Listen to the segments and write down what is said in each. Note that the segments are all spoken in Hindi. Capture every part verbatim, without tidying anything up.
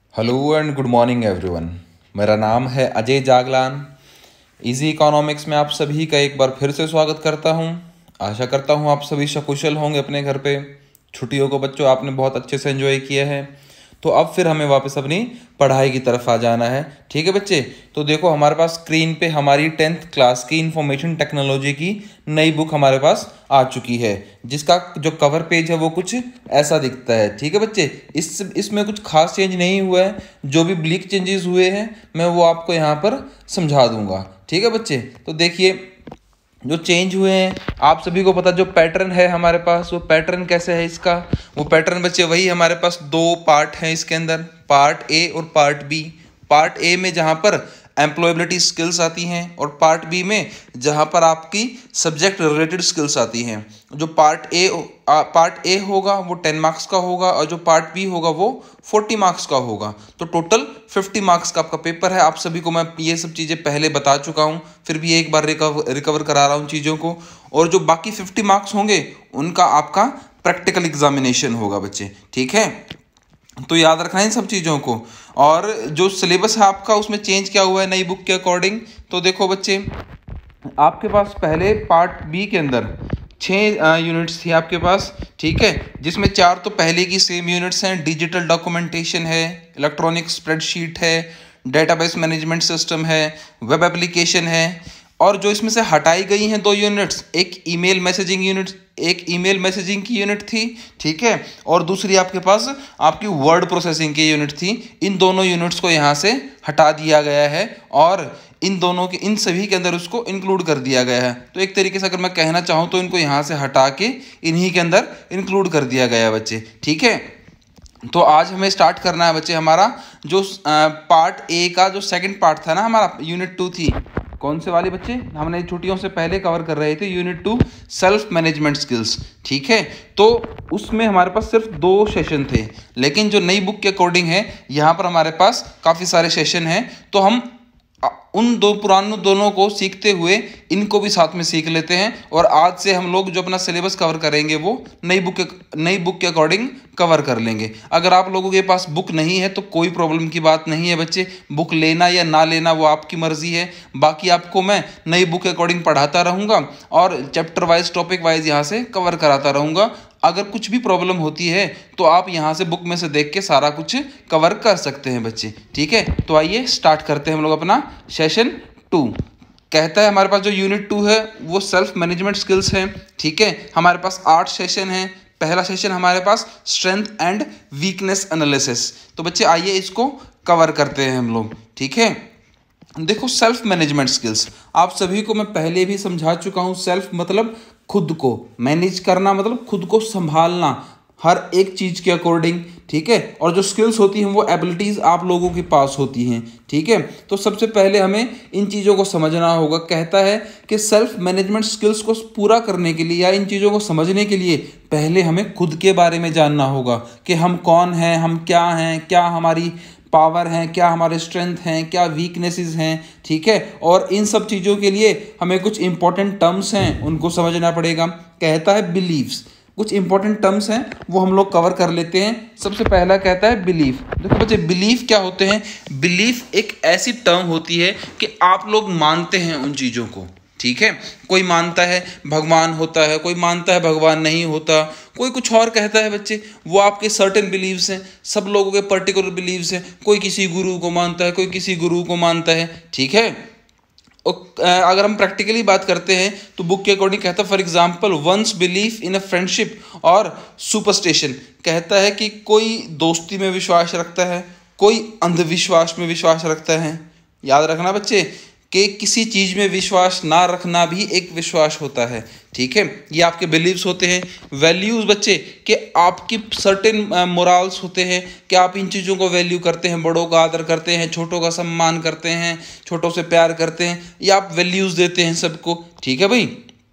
Hello and good morning everyone. मेरा नाम है अजय जागलान। इजी इकोनॉमिक्स में आप सभी का एक बार फिर से स्वागत करता हूं। आशा करता हूं आप सभी सकुशल होंगे अपने घर पे। छुट्टियों को बच्चों आपने बहुत अच्छे से एंजॉय किया है। तो अब फिर हमें वापस अपनी पढ़ाई की तरफ आ जाना है। ठीक है बच्चे, तो देखो हमारे पास स्क्रीन पे हमारी टेंथ क्लास की इंफॉर्मेशन टेक्नोलॉजी की नई बुक हमारे पास आ चुकी है, जिसका जो कवर पेज है वो कुछ ऐसा दिखता है। ठीक है बच्चे, इस इसमें कुछ खास चेंज नहीं हुआ है। जो भी ब्लिक चेंजेस हुए हैं मैं वो आपको यहाँ पर समझा दूंगा। ठीक है बच्चे, तो देखिए जो चेंज हुए हैं आप सभी को पता, जो पैटर्न है हमारे पास वो पैटर्न कैसे है इसका। वो पैटर्न बच्चे वही, हमारे पास दो पार्ट हैं इसके अंदर, पार्ट ए और पार्ट बी। पार्ट ए में जहाँ पर एम्प्लॉयबिलिटी स्किल्स आती हैं और पार्ट बी में जहाँ पर आपकी सब्जेक्ट रिलेटेड स्किल्स आती हैं। जो पार्ट ए पार्ट ए होगा वो टेन मार्क्स का होगा और जो पार्ट बी होगा वो फोर्टी मार्क्स का होगा। तो टोटल फिफ्टी मार्क्स का आपका पेपर है। आप सभी को मैं ये सब चीज़ें पहले बता चुका हूँ, फिर भी एक बार रिकवर रिकवर करा रहा हूँ चीज़ों को। और जो बाकी फिफ्टी मार्क्स होंगे उनका आपका प्रैक्टिकल एग्जामिनेशन होगा बच्चे। ठीक है, तो याद रखना है इन सब चीज़ों को। और जो सिलेबस है आपका उसमें चेंज क्या हुआ है नई बुक के अकॉर्डिंग, तो देखो बच्चे आपके पास पहले पार्ट बी के अंदर छः यूनिट्स थी आपके पास। ठीक है, जिसमें चार तो पहले की सेम यूनिट्स हैं। डिजिटल डॉक्यूमेंटेशन है, इलेक्ट्रॉनिक स्प्रेडशीट है, डेटाबेस मैनेजमेंट सिस्टम है, वेब एप्लीकेशन है। और जो इसमें से हटाई गई हैं दो यूनिट्स, एक ईमेल मैसेजिंग यूनिट, एक ईमेल मैसेजिंग की यूनिट थी। ठीक है, और दूसरी आपके पास आपकी वर्ड प्रोसेसिंग की यूनिट थी। इन दोनों यूनिट्स को यहाँ से हटा दिया गया है और इन दोनों के इन सभी के अंदर उसको इंक्लूड कर दिया गया है। तो एक तरीके से अगर मैं कहना चाहूँ तो इनको यहाँ से हटा के इन्हीं के अंदर इंक्लूड कर दिया गया है बच्चे। ठीक है, तो आज हमें स्टार्ट करना है बच्चे हमारा जो पार्ट ए का जो सेकंड पार्ट था ना, हमारा यूनिट टू थी। कौन से वाले बच्चे, हमने छुट्टियों से पहले कवर कर रहे थे unit two self management skills. ठीक है, तो उसमें हमारे पास सिर्फ दो सेशन थे, लेकिन जो नई बुक के अकॉर्डिंग है यहाँ पर हमारे पास काफ़ी सारे सेशन हैं। तो हम उन दो पुराने दोनों को सीखते हुए इनको भी साथ में सीख लेते हैं। और आज से हम लोग जो अपना सिलेबस कवर करेंगे वो नई बुक के नई बुक के अकॉर्डिंग कवर कर लेंगे। अगर आप लोगों के पास बुक नहीं है तो कोई प्रॉब्लम की बात नहीं है बच्चे, बुक लेना या ना लेना वो आपकी मर्जी है। बाकी आपको मैं नई बुक के अकॉर्डिंग पढ़ाता रहूँगा और चैप्टर वाइज टॉपिक वाइज यहाँ से कवर कराता रहूँगा। अगर कुछ भी प्रॉब्लम होती है तो आप यहाँ से बुक में से देख के सारा कुछ कवर कर सकते हैं बच्चे। ठीक है, तो आइए स्टार्ट करते हैं हम लोग अपना सेशन टू। कहता है हमारे पास जो यूनिट टू है वो सेल्फ मैनेजमेंट स्किल्स है। ठीक है, हमारे पास आठ सेशन है। पहला सेशन हमारे पास स्ट्रेंथ एंड वीकनेस एनालिसिस। तो बच्चे आइए इसको कवर करते हैं हम लोग। ठीक है, देखो सेल्फ मैनेजमेंट स्किल्स आप सभी को मैं पहले भी समझा चुका हूँ। सेल्फ मतलब खुद को मैनेज करना, मतलब खुद को संभालना हर एक चीज़ के अकॉर्डिंग। ठीक है, और जो स्किल्स होती हैं वो एबिलिटीज़ आप लोगों के पास होती हैं। ठीक है, तो सबसे पहले हमें इन चीज़ों को समझना होगा। कहता है कि सेल्फ मैनेजमेंट स्किल्स को पूरा करने के लिए या इन चीज़ों को समझने के लिए पहले हमें खुद के बारे में जानना होगा कि हम कौन हैं, हम क्या हैं, क्या हमारी पावर हैं, क्या हमारे स्ट्रेंथ हैं, क्या वीकनेसेस हैं। ठीक है, और इन सब चीज़ों के लिए हमें कुछ इंपॉर्टेंट टर्म्स हैं उनको समझना पड़ेगा। कहता है बिलीव्स, कुछ इंपॉर्टेंट टर्म्स हैं वो हम लोग कवर कर लेते हैं। सबसे पहला कहता है बिलीफ। देखो बच्चे बिलीफ क्या होते हैं। बिलीफ एक ऐसी टर्म होती है कि आप लोग मानते हैं उन चीज़ों को। ठीक है, कोई मानता है भगवान होता है, कोई मानता है भगवान नहीं होता, कोई कुछ और कहता है बच्चे। वो आपके सर्टेन बिलीव्स हैं, सब लोगों के पर्टिकुलर बिलीव्स हैं। कोई किसी गुरु को मानता है, कोई किसी गुरु को मानता है। ठीक है, और अगर हम प्रैक्टिकली बात करते हैं तो बुक के अकॉर्डिंग कहता है for example ones belief in a friendship और सुपरस्टिशन। कहता है कि कोई दोस्ती में विश्वास रखता है, कोई अंधविश्वास में विश्वास रखता है। याद रखना बच्चे कि किसी चीज़ में विश्वास ना रखना भी एक विश्वास होता है। ठीक है, ये आपके बिलीव्स होते हैं। वैल्यूज़ बच्चे कि आपकी सर्टेन मोरल्स होते हैं कि आप इन चीज़ों को वैल्यू करते हैं, बड़ों का आदर करते हैं, छोटों का सम्मान करते हैं, छोटों से प्यार करते हैं, या आप वैल्यूज़ देते हैं सबको। ठीक है भाई,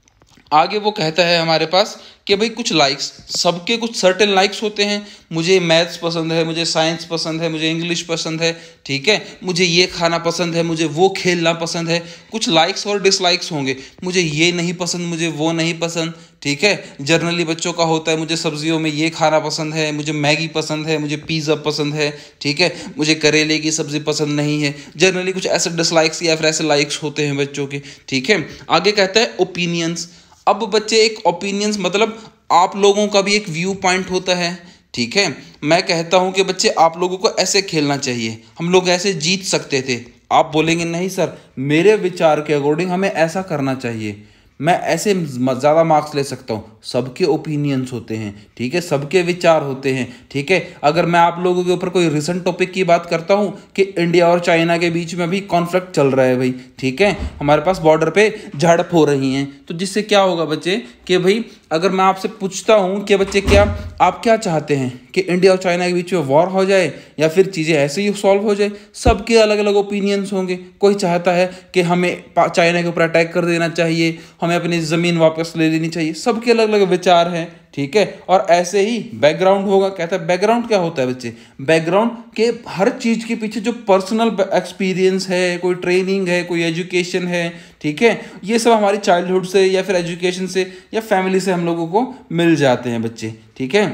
आगे वो कहता है हमारे पास कि भाई कुछ लाइक्स, सबके कुछ सर्टेन लाइक्स होते हैं। मुझे मैथ्स पसंद है, मुझे साइंस पसंद है, मुझे इंग्लिश पसंद है, ठीक है, मुझे ये खाना पसंद है, मुझे वो खेलना पसंद है। कुछ लाइक्स और डिसलाइक्स होंगे, मुझे ये नहीं पसंद, मुझे वो नहीं पसंद, ठीक है। जनरली बच्चों का होता है मुझे सब्जियों में ये खाना पसंद है, मुझे मैगी पसंद है, मुझे पिज़्ज़ा पसंद है, ठीक है, मुझे करेले की सब्ज़ी पसंद नहीं है। जनरली कुछ ऐसे डिसलाइक्स या फिर ऐसे लाइक्स होते हैं बच्चों के, ठीक है। आगे कहता है ओपिनियंस। अब बच्चे एक ओपिनियंस मतलब आप लोगों का भी एक व्यू पॉइंट होता है, ठीक है। मैं कहता हूं कि बच्चे आप लोगों को ऐसे खेलना चाहिए, हम लोग ऐसे जीत सकते थे। आप बोलेंगे नहीं सर, मेरे विचार के अकॉर्डिंग हमें ऐसा करना चाहिए, मैं ऐसे ज़्यादा मार्क्स ले सकता हूँ। सबके ओपिनियंस होते हैं, ठीक है, सबके विचार होते हैं, ठीक है। अगर मैं आप लोगों के ऊपर कोई रिसेंट टॉपिक की बात करता हूँ कि इंडिया और चाइना के बीच में अभी कॉन्फ्लिक्ट चल रहा है भाई, ठीक है, हमारे पास बॉर्डर पे झड़प हो रही हैं, तो जिससे क्या होगा बच्चे कि भाई अगर मैं आपसे पूछता हूँ कि बच्चे क्या आप क्या चाहते हैं कि इंडिया और चाइना के बीच में वॉर हो जाए या फिर चीज़ें ऐसे ही सॉल्व हो जाए, सबके अलग अलग ओपिनियंस होंगे। कोई चाहता है कि हमें चाइना के ऊपर अटैक कर देना चाहिए, हमें अपनी ज़मीन वापस ले लेनी चाहिए, सबके अलग अलग विचार हैं, ठीक है। और ऐसे ही बैकग्राउंड होगा। कहता है बैकग्राउंड क्या होता है बच्चे, बैकग्राउंड के हर चीज़ के पीछे जो पर्सनल एक्सपीरियंस है, कोई ट्रेनिंग है, कोई एजुकेशन है, ठीक है, ये सब हमारी चाइल्डहुड से या फिर एजुकेशन से या फैमिली से हम लोगों को मिल जाते हैं बच्चे, ठीक है।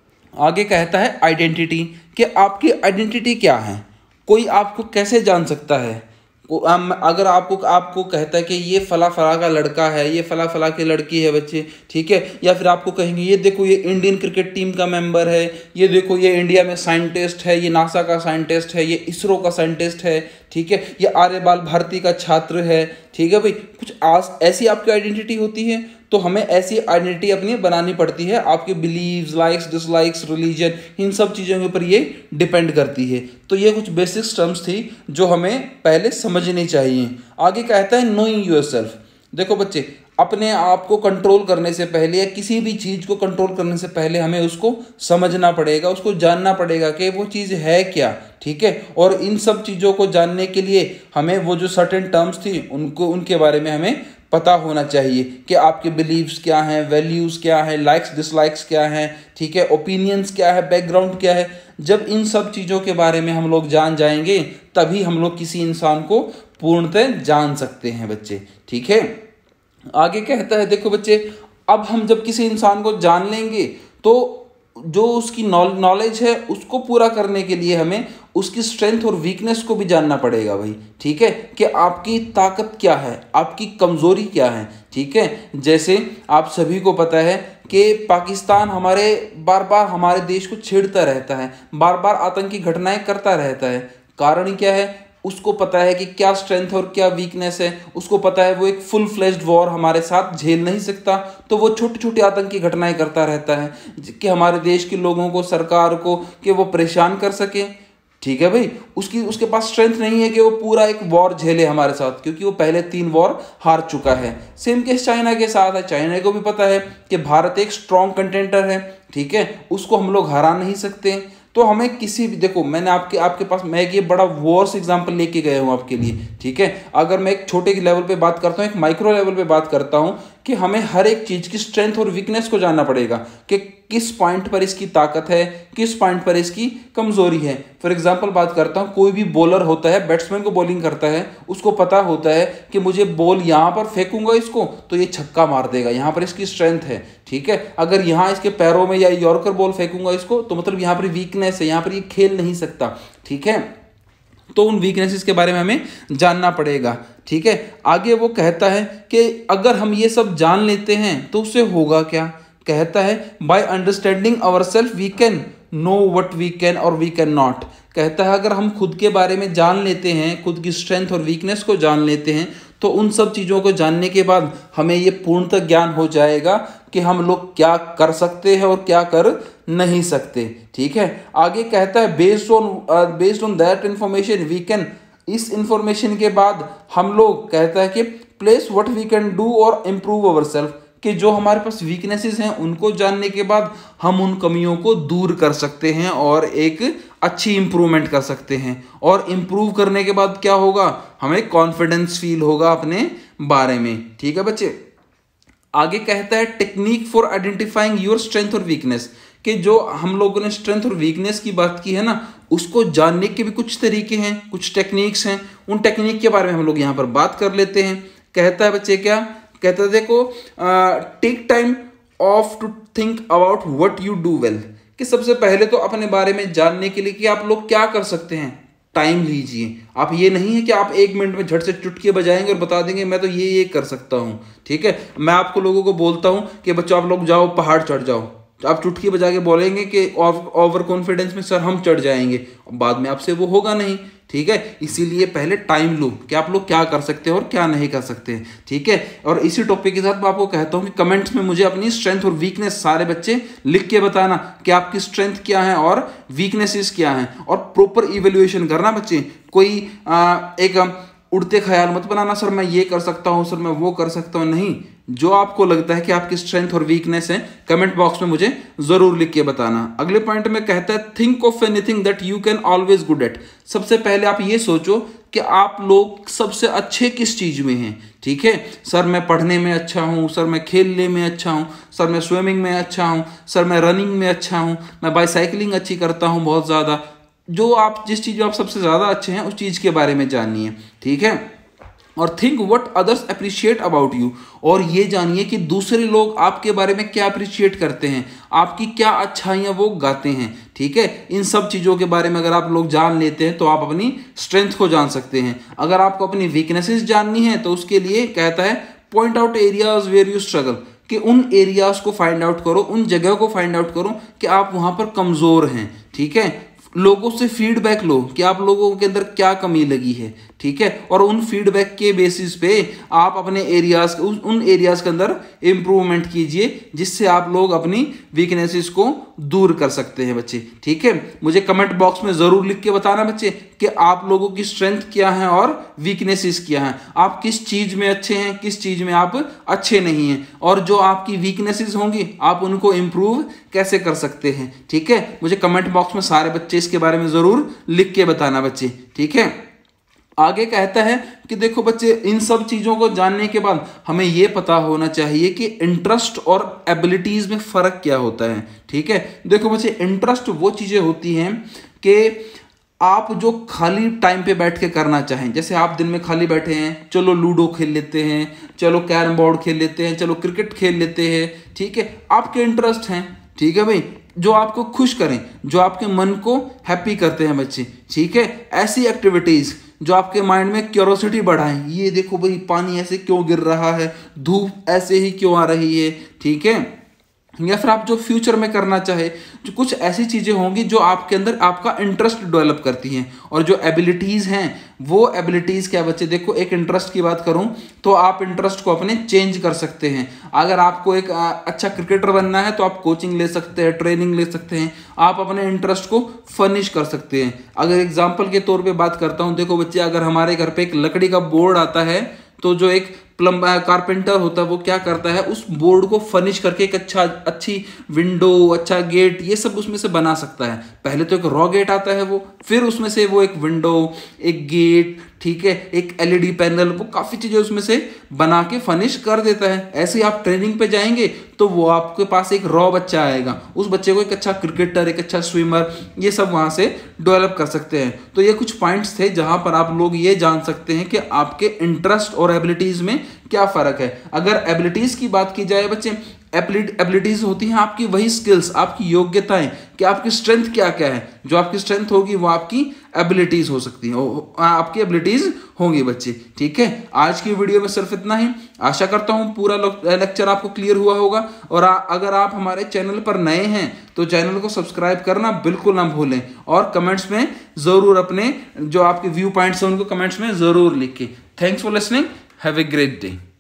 आगे कहता है आइडेंटिटी, कि आपकी आइडेंटिटी क्या है, कोई आपको कैसे जान सकता है। अगर आपको आपको कहता है कि ये फला फला का लड़का है, ये फला फला की लड़की है बच्चे, ठीक है, या फिर आपको कहेंगे ये देखो ये इंडियन क्रिकेट टीम का मेंबर है, ये देखो ये इंडिया में साइंटिस्ट है, ये नासा का साइंटिस्ट है, ये इसरो का साइंटिस्ट है, ठीक है, ये आर्यबाल भारती का छात्र है, ठीक है भाई, कुछ आस ऐसी आपकी आइडेंटिटी होती है। तो हमें ऐसी आइडेंटिटी अपनी बनानी पड़ती है, आपके बिलीव्स, लाइक्स, डिसलाइक्स, रिलीजन, इन सब चीज़ों के ऊपर ये डिपेंड करती है। तो ये कुछ बेसिक टर्म्स थी जो हमें पहले समझनी चाहिए। आगे कहता है नोइंग योरसेल्फ। देखो बच्चे, अपने आप को कंट्रोल करने से पहले या किसी भी चीज़ को कंट्रोल करने से पहले हमें उसको समझना पड़ेगा, उसको जानना पड़ेगा कि वो चीज़ है क्या, ठीक है। और इन सब चीज़ों को जानने के लिए हमें वो जो सर्टेन टर्म्स थी उनको उनके बारे में हमें पता होना चाहिए कि आपके बिलीव्स क्या हैं, वैल्यूज़ क्या हैं, लाइक्स डिसलाइक्स क्या हैं, ठीक है, ओपिनियंस क्या है, बैकग्राउंड क्या है। जब इन सब चीज़ों के बारे में हम लोग जान जाएंगे तभी हम लोग किसी इंसान को पूर्णतः जान सकते हैं बच्चे, ठीक है। आगे कहता है देखो बच्चे, अब हम जब किसी इंसान को जान लेंगे तो जो उसकी नॉलेज है उसको पूरा करने के लिए हमें उसकी स्ट्रेंथ और वीकनेस को भी जानना पड़ेगा भाई, ठीक है, कि आपकी ताकत क्या है, आपकी कमज़ोरी क्या है, ठीक है। जैसे आप सभी को पता है कि पाकिस्तान हमारे बार बार हमारे देश को छेड़ता रहता है, बार बार आतंकी घटनाएं करता रहता है। कारण क्या है, उसको पता है कि क्या स्ट्रेंथ और क्या वीकनेस है, उसको पता है वो एक फुल फ्लेज्ड वॉर हमारे साथ झेल नहीं सकता, तो वो छोटी छोटी आतंकी घटनाएं करता रहता है कि हमारे देश के लोगों को, सरकार को, कि वो परेशान कर सके, ठीक है भाई। उसकी उसके पास स्ट्रेंथ नहीं है कि वो पूरा एक वॉर झेले हमारे साथ, क्योंकि वो पहले तीन वॉर हार चुका है। सेम केस चाइना के साथ है, चाइना को भी पता है कि भारत एक स्ट्रॉन्ग कंटेंटर है, ठीक है, उसको हम लोग हरा नहीं सकते। तो हमें किसी भी, देखो मैंने आपके आपके पास मैं एक ये बड़ा वॉर्स एग्जांपल लेके गया हूँ आपके लिए, ठीक है। अगर मैं एक छोटे लेवल पे बात करता हूँ, एक माइक्रो लेवल पे बात करता हूँ कि हमें हर एक चीज़ की स्ट्रेंथ और वीकनेस को जानना पड़ेगा कि किस पॉइंट पर इसकी ताकत है, किस पॉइंट पर इसकी कमजोरी है। फॉर एग्जांपल बात करता हूँ, कोई भी बॉलर होता है, बैट्समैन को बॉलिंग करता है, उसको पता होता है कि मुझे बॉल यहाँ पर फेंकूंगा इसको तो ये छक्का मार देगा, यहाँ पर इसकी स्ट्रेंथ है, ठीक है। अगर यहाँ इसके पैरों में या यॉर्कर बॉल फेंकूंगा इसको तो मतलब यहाँ पर वीकनेस है, यहाँ पर ये खेल नहीं सकता, ठीक है। तो उन वीकनेसेस के बारे में हमें जानना पड़ेगा, ठीक है। आगे वो कहता है कि अगर हम ये सब जान लेते हैं तो उससे होगा क्या। कहता है by understanding our self we can know what we can और वी कैन नॉट। कहता है अगर हम खुद के बारे में जान लेते हैं, खुद की स्ट्रेंथ और वीकनेस को जान लेते हैं, तो उन सब चीज़ों को जानने के बाद हमें ये पूर्णतः ज्ञान हो जाएगा कि हम लोग क्या कर सकते हैं और क्या कर नहीं सकते, ठीक है। आगे कहता है based on based on that information we can, इस इंफॉर्मेशन के बाद हम लोग कहता है कि place what we can do और इम्प्रूव अवर सेल्फ, कि जो हमारे पास वीकनेसेस हैं उनको जानने के बाद हम उन कमियों को दूर कर सकते हैं और एक अच्छी इंप्रूवमेंट कर सकते हैं। और इम्प्रूव करने के बाद क्या होगा, हमें कॉन्फिडेंस फील होगा अपने बारे में, ठीक है बच्चे। आगे कहता है technique for identifying your strength और वीकनेस, कि जो हम लोगों ने स्ट्रेंथ और वीकनेस की बात की है ना, उसको जानने के भी कुछ तरीके हैं, कुछ टेक्निक्स हैं। उन टेक्निक के बारे में हम लोग यहाँ पर बात कर लेते हैं। कहता है बच्चे क्या कहता है, देखो take time off to think about what you do well, कि सबसे पहले तो अपने बारे में जानने के लिए कि आप लोग क्या कर सकते हैं, टाइम लीजिए। आप ये नहीं है कि आप एक मिनट में झट से चुटकी बजाएंगे और बता देंगे मैं तो ये ये कर सकता हूँ। ठीक है, मैं आपको लोगों को बोलता हूँ कि बच्चों आप लोग जाओ पहाड़ चढ़ जाओ, तो आप चुटकी बजा के बोलेंगे कि ओवर कॉन्फिडेंस में सर हम चढ़ जाएंगे, बाद में आपसे वो होगा नहीं। ठीक है, इसीलिए पहले टाइम लो कि आप लोग क्या कर सकते हैं और क्या नहीं कर सकते हैं। ठीक है, और इसी टॉपिक के साथ मैं आपको कहता हूं कि कमेंट्स में मुझे अपनी स्ट्रेंथ और वीकनेस सारे बच्चे लिख के बताना कि आपकी स्ट्रेंथ क्या है और वीकनेसेस क्या हैं, और प्रॉपर इवेल्युएशन करना बच्चे। कोई आ, एक उड़ते ख्याल मत बनाना सर मैं ये कर सकता हूँ, सर मैं वो कर सकता हूँ, नहीं। जो आपको लगता है कि आपकी स्ट्रेंथ और वीकनेस है, कमेंट बॉक्स में मुझे जरूर लिख के बताना। अगले पॉइंट में कहता है think of anything that you can always good at. सबसे पहले आप ये सोचो कि आप लोग सबसे अच्छे किस चीज में हैं। ठीक है, सर मैं पढ़ने में अच्छा हूँ, सर मैं खेलने में अच्छा हूँ, सर मैं स्विमिंग में अच्छा हूँ, सर मैं रनिंग में अच्छा हूँ, मैं बाईसाइकिलिंग अच्छी करता हूँ बहुत ज़्यादा। जो आप जिस चीज़ में आप सबसे ज़्यादा अच्छे हैं उस चीज़ के बारे में जानिए। ठीक है, और think what others appreciate about you, और ये जानिए कि दूसरे लोग आपके बारे में क्या अप्रिशिएट करते हैं, आपकी क्या अच्छाइयाँ वो गाते हैं। ठीक है, इन सब चीज़ों के बारे में अगर आप लोग जान लेते हैं तो आप अपनी स्ट्रेंथ को जान सकते हैं। अगर आपको अपनी वीकनेसेस जाननी है तो उसके लिए कहता है point out areas where you struggle, कि उन एरियाज को फाइंड आउट करो, उन जगह को फाइंड आउट करो कि आप वहाँ पर कमज़ोर हैं। ठीक है, लोगों से फीडबैक लो कि आप लोगों के अंदर क्या कमी लगी है। ठीक है, और उन फीडबैक के बेसिस पे आप अपने एरियाज उन एरियाज के अंदर इम्प्रूवमेंट कीजिए, जिससे आप लोग अपनी वीकनेसेस को दूर कर सकते हैं बच्चे। ठीक है, मुझे कमेंट बॉक्स में ज़रूर लिख के बताना बच्चे कि आप लोगों की स्ट्रेंथ क्या है और वीकनेसेस क्या हैं, आप किस चीज़ में अच्छे हैं, किस चीज़ में आप अच्छे नहीं हैं, और जो आपकी वीकनेसेस होंगी आप उनको इम्प्रूव कैसे कर सकते हैं। ठीक है, मुझे कमेंट बॉक्स में सारे बच्चे इसके बारे में ज़रूर लिख के बताना बच्चे। ठीक है, आगे कहता है कि देखो बच्चे, इन सब चीज़ों को जानने के बाद हमें ये पता होना चाहिए कि इंटरेस्ट और एबिलिटीज़ में फ़र्क क्या होता है। ठीक है, देखो बच्चे, इंटरेस्ट वो चीज़ें होती हैं कि आप जो खाली टाइम पे बैठ के करना चाहें, जैसे आप दिन में खाली बैठे हैं, चलो लूडो खेल लेते हैं, चलो कैरम बोर्ड खेल लेते हैं, चलो क्रिकेट खेल लेते हैं। ठीक है, आपके इंटरेस्ट हैं। ठीक है भाई, जो आपको खुश करें, जो आपके मन को हैप्पी करते हैं बच्चे। ठीक है, ऐसी एक्टिविटीज़ जो आपके माइंड में क्यूरोसिटी बढ़ाएं, ये देखो भाई पानी ऐसे क्यों गिर रहा है, धूप ऐसे ही क्यों आ रही है। ठीक है, या फिर आप जो फ्यूचर में करना चाहे, जो कुछ ऐसी चीज़ें होंगी जो आपके अंदर आपका इंटरेस्ट डेवलप करती हैं। और जो एबिलिटीज़ हैं वो एबिलिटीज़ क्या बच्चे, देखो एक इंटरेस्ट की बात करूं तो आप इंटरेस्ट को अपने चेंज कर सकते हैं। अगर आपको एक अच्छा क्रिकेटर बनना है तो आप कोचिंग ले सकते हैं, ट्रेनिंग ले सकते हैं, आप अपने इंटरेस्ट को फर्निश कर सकते हैं। अगर एग्जाम्पल के तौर पर बात करता हूँ, देखो बच्चे, अगर हमारे घर पर एक लकड़ी का बोर्ड आता है तो जो एक प्लम कारपेंटर होता है वो क्या करता है, उस बोर्ड को फर्निश करके एक अच्छा अच्छी विंडो, अच्छा गेट, ये सब उसमें से बना सकता है। पहले तो एक रॉ गेट आता है वो, फिर उसमें से वो एक विंडो, एक गेट, ठीक है, एक एलईडी पैनल, वो काफ़ी चीज़ें उसमें से बना के फर्निश कर देता है। ऐसे ही आप ट्रेनिंग पे जाएंगे तो वो आपके पास एक रॉ बच्चा आएगा, उस बच्चे को एक अच्छा क्रिकेटर, एक अच्छा स्विमर, ये सब वहाँ से डेवलप कर सकते हैं। तो ये कुछ पॉइंट्स थे जहाँ पर आप लोग ये जान सकते हैं कि आपके इंटरेस्ट और एबिलिटीज़ में क्या फ़र्क है। अगर एबिलिटीज़ की बात की जाए बच्चे, एबिलिटीज़ होती हैं आपकी वही स्किल्स, आपकी योग्यताएं, कि आपकी स्ट्रेंथ क्या क्या है। जो आपकी स्ट्रेंथ होगी वो आपकी एबिलिटीज़ हो सकती हैं, आपकी एबिलिटीज़ होंगी बच्चे। ठीक है, आज की वीडियो में सिर्फ इतना ही। आशा करता हूँ पूरा लेक्चर आपको क्लियर हुआ होगा। और आ, अगर आप हमारे चैनल पर नए हैं तो चैनल को सब्सक्राइब करना बिल्कुल ना भूलें, और कमेंट्स में ज़रूर अपने जो आपके व्यू पॉइंट्स हैं उनको कमेंट्स में ज़रूर लिखें। Thanks for listening, have a great day.